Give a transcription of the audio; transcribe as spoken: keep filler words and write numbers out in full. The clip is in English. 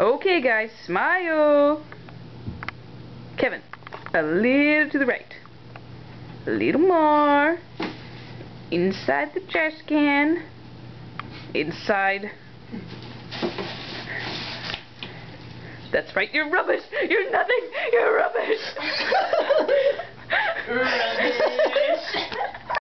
Okay, guys, smile. Kevin, a little to the right. A little more. Inside the trash can. Inside. That's right, you're rubbish. You're nothing. You're rubbish. Rubbish.